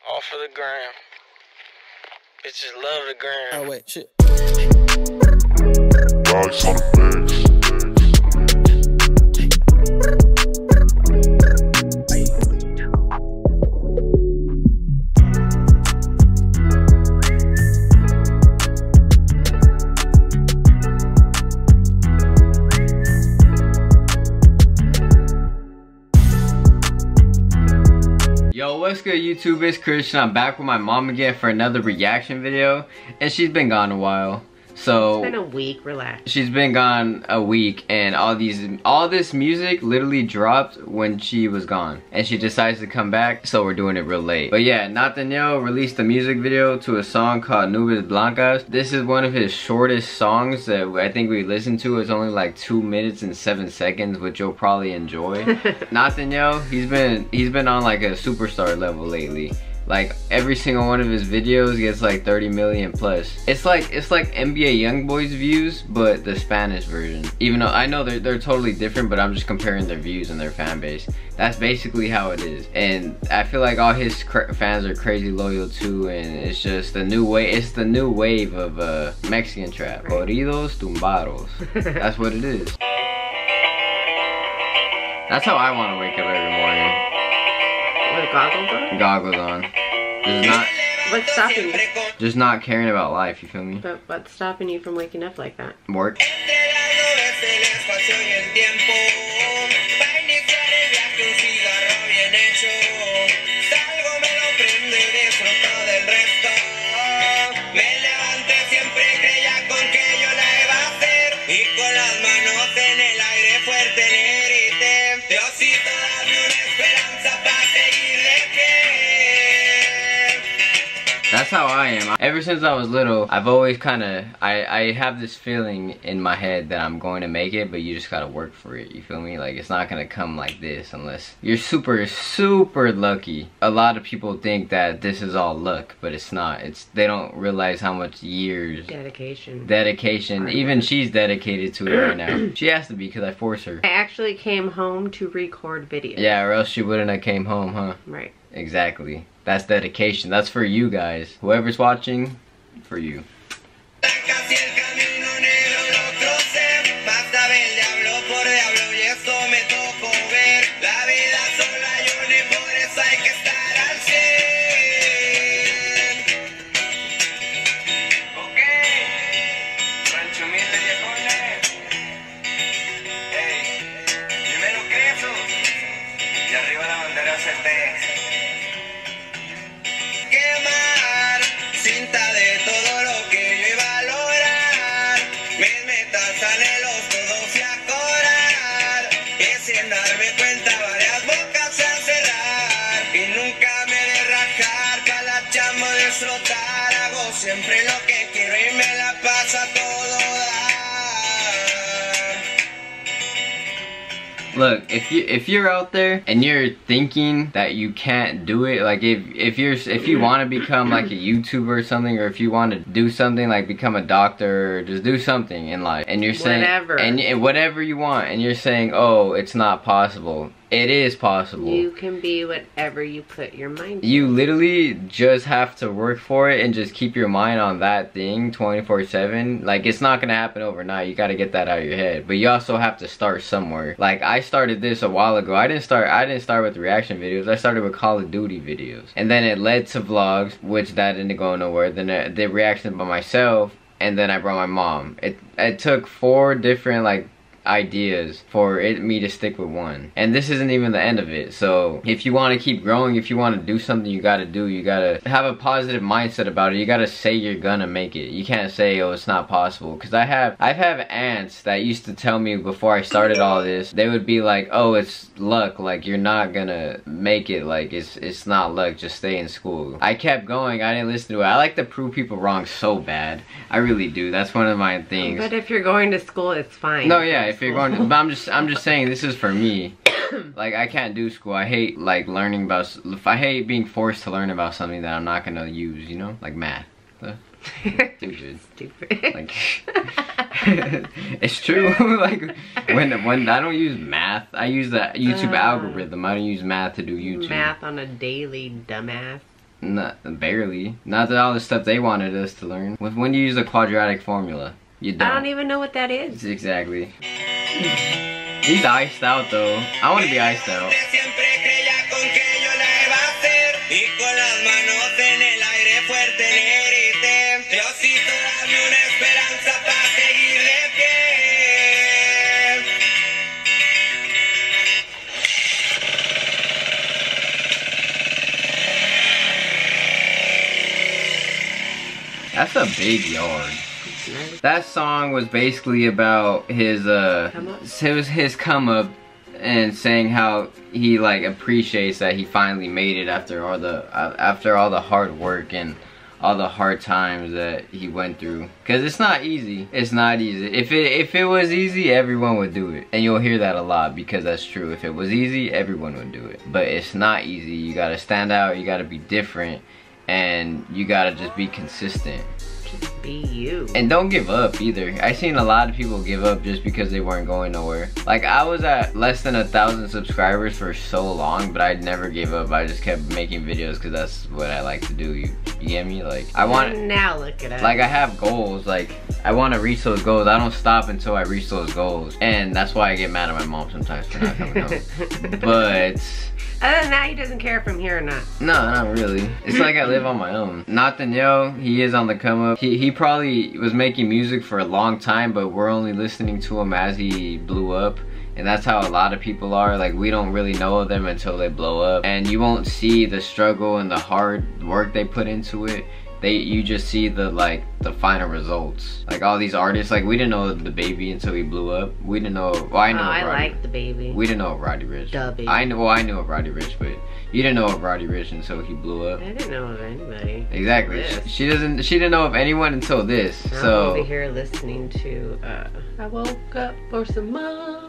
All for the gram. Bitches love the gram. Oh wait, shit. Dogs on the mix. Yo, what's good YouTube? It's Christian. I'm back with my mom again for another reaction video, and she's been gone a while. So it's been a week, relax. She's been gone a week, and all this music literally dropped when she was gone, and she decides to come back, so we're doing it real late. But yeah, Nathaniel released a music video to a song called Nubes Blancas. This is one of his shortest songs that I think we listened to. It's only like 2 minutes and 7 seconds, which you'll probably enjoy. Nathaniel, he's been on like a superstar level lately. Like every single one of his videos gets like 30 million plus. It's like NBA YoungBoy's views, but the Spanish version. Even though I know they're totally different, but I'm just comparing their views and their fan base. That's basically how it is. And I feel like all his fans are crazy loyal too, and it's just the new way. It's the new wave of Mexican trap. Corridos tumbados. That's what it is. That's how I want to wake up every morning. With goggles on? Goggles on. Just not. What's stopping you? Just not caring about life, you feel me? But what's stopping you from waking up like that? Work. That's how I am. Ever since I was little, I've always I have this feeling in my head that I'm going to make it, but you just gotta work for it, you feel me? Like, it's not gonna come like this unless you're super lucky. A lot of people think that this is all luck, but it's not. They don't realize how much years. Dedication. Even she's dedicated to it right now. She has to be, because I force her. I actually came home to record videos. Yeah, or else she wouldn't have came home, huh? Right. Exactly. That's dedication. That's for you guys. Whoever's watching, for you. Siempre lo que quiero y me la pasa todo dar. Look, if you're out there and you're thinking that you can't do it, like if you want to become like a YouTuber or something, or if you want to do something like become a doctor, or just do something in life, and you're saying whatever you want, and you're saying, oh, it's not possible. It is possible. You can be whatever you put your mind to. You literally just have to work for it and just keep your mind on that thing 24/7. Like, it's not gonna happen overnight. You gotta get that out of your head. But you also have to start somewhere. Like, I started this a while ago. I didn't start with reaction videos. I started with Call of Duty videos. And then it led to vlogs, which that didn't go nowhere. Then I did reactions by myself, and then I brought my mom. It took 4 different like ideas for me to stick with one, and this isn't even the end of it. So if you want to keep growing, if you want to do something, you gotta have a positive mindset about it. You gotta say you're gonna make it. You can't say, oh, it's not possible. Because I've had aunts that used to tell me before I started all this, they would be like, oh, it's luck, like you're not gonna make it, like it's not luck, just stay in school. I kept going. I didn't listen to it. I like to prove people wrong so bad. I really do. That's one of my things. But if you're going to school, it's fine. No, yeah, if you're going to, but I'm just saying, this is for me. Like, I can't do school. I hate like learning about, I hate being forced to learn about something that I'm not gonna use, you know, like math. Stupid. Like, it's true. Like, when I don't use math, I use the YouTube algorithm. I don't use math to do YouTube. Math on a daily, dumbass. Not barely. Not that all the stuff they wanted us to learn. When you use the quadratic formula, you don't. I don't even know what that is. Exactly. He's iced out though. I want to be iced out. That's a big yard. That song was basically about his come up and saying how he like appreciates that he finally made it after all the hard work and all the hard times that he went through. Cause it's not easy. It's not easy. If it was easy, everyone would do it. And you'll hear that a lot because that's true. If it was easy, everyone would do it. But it's not easy. You gotta stand out, you gotta be different, and you gotta just be consistent. Just be you. And don't give up either. I seen a lot of people give up just because they weren't going nowhere. Like I was at less than 1,000 subscribers for so long, but I never gave up. I just kept making videos because that's what I like to do. You get me? Like I want. Now look at us. Like I have goals. Like I want to reach those goals. I don't stop until I reach those goals, and that's why I get mad at my mom sometimes for not coming home. But other than that, he doesn't care if I'm here or not. no, not really. It's like I live on my own. Nathaniel, he is on the come up. He probably was making music for a long time, but we're only listening to him as he blew up. And that's how a lot of people are. Like we don't really know them until they blow up. And you won't see the struggle and the hard work they put into it. You just see the final results. Like all these artists, like we didn't know the Baby until he blew up. We didn't know. Well, I know. I like the Baby. We didn't know of Roddy Ricch. The Baby. I knew of Roddy Ricch, but you didn't know of Roddy Ricch until he blew up. I didn't know of anybody. Exactly. She didn't know of anyone until this. So I'm over here listening to I woke up for some money.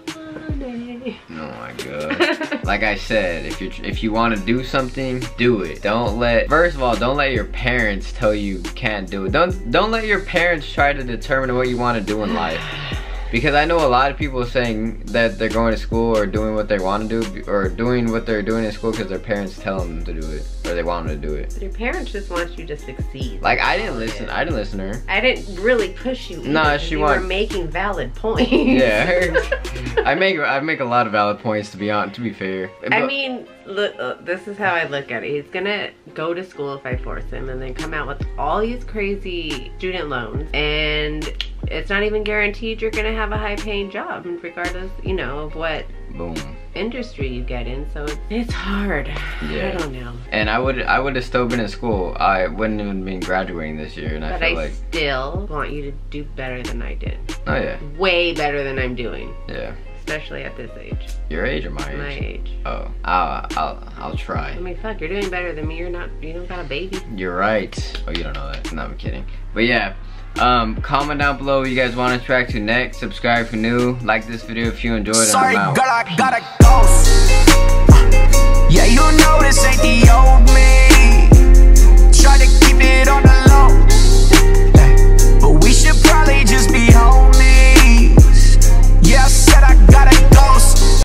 Oh my god. Like I said, if you want to do something, do it. First of all, don't let your parents tell you can't do it. Don't let your parents try to determine what you want to do in life. Because I know a lot of people saying that they're going to school or doing what they want to do or doing what they're doing in school because their parents tell them to do it or they want them to do it. But your parents just want you to succeed. Like I didn't listen to her. I didn't really push you. Nah, she was making valid points. Yeah, I make a lot of valid points to be fair. I mean, look, this is how I look at it. He's gonna go to school if I force him, and then come out with all these crazy student loans, and it's not even guaranteed you're gonna have a high-paying job, regardless, you know, of what industry you get in. So it's hard. Yeah. I don't know. And I would have still been in school. I wouldn't even been graduating this year, and but I still want you to do better than I did. Oh yeah. Way better than I'm doing. Yeah. Especially at this age. Your age or my age? My age. Oh, I'll try. I mean, fuck, you're doing better than me. You don't got a baby. You're right. Oh, you don't know that. No, I'm kidding. But yeah, comment down below what you guys want to track to next. Subscribe if you're new. Like this video if you enjoyed it. Sorry, I'm out. girl, I gotta go. Yeah, you know this ain't the old me.